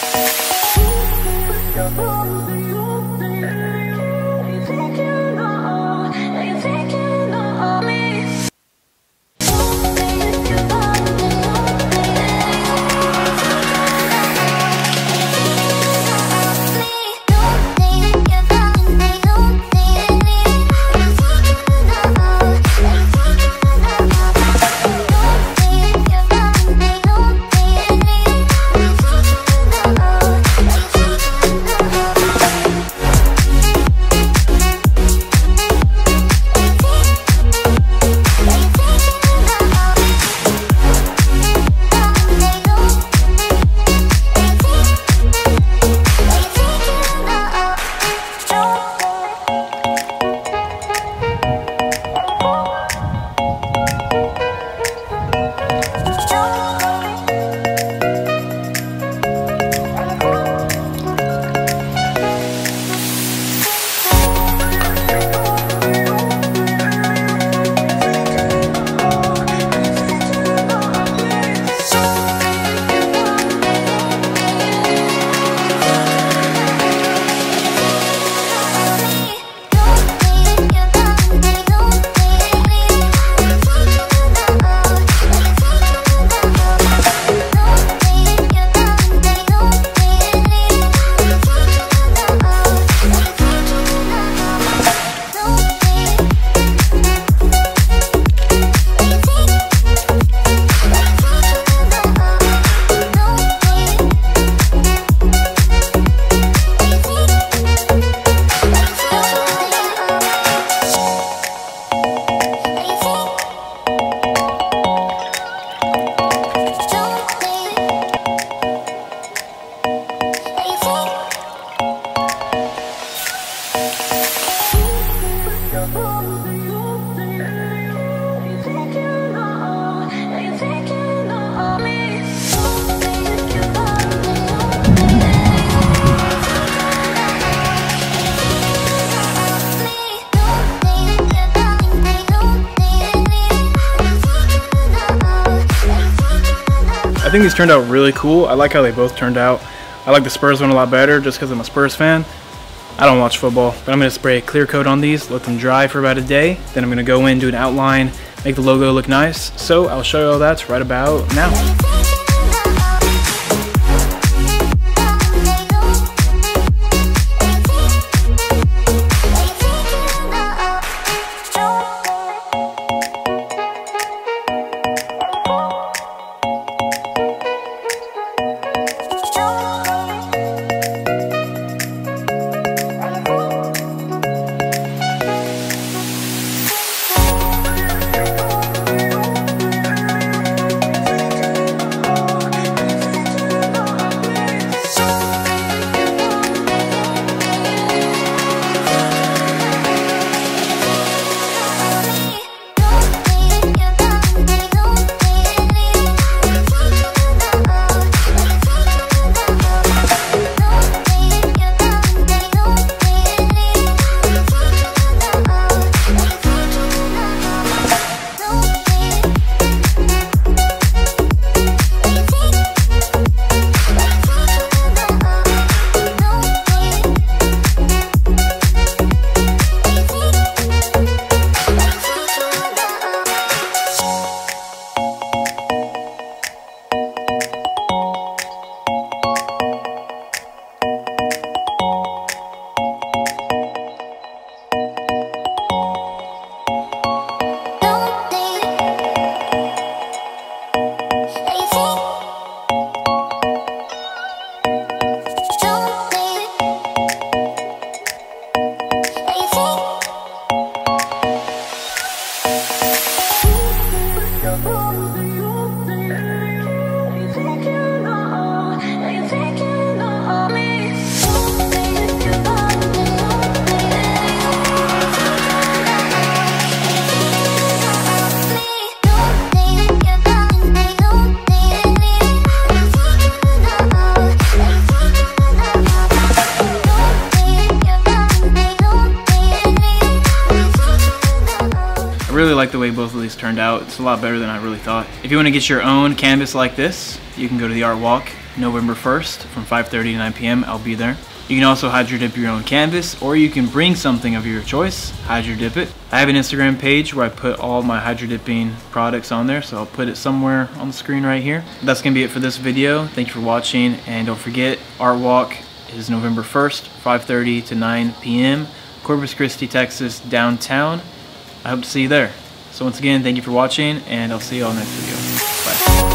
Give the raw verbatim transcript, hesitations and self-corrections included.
I think these turned out really cool. I like how they both turned out. I like the Spurs one a lot better just because I'm a Spurs fan. I don't watch football, but I'm going to spray a clear coat on these, let them dry for about a day. Then I'm going to go in, do an outline, make the logo look nice. So I'll show you all that right about now. I really like the way both of these turned out. It's a lot better than I really thought. If you want to get your own canvas like this, you can go to the art walk. November first from five thirty to nine P M I'll be there. You can also hydro dip your own canvas, or you can bring something of your choice, hydro dip it. I have an Instagram page where I put all my hydro dipping products on there, so I'll put it somewhere on the screen right here. That's gonna be it for this video. Thank you for watching, and don't forget, Art Walk is November first, five thirty to nine P M Corpus Christi, Texas, downtown. I hope to see you there. So once again, thank you for watching, and I'll see you all next video. Bye.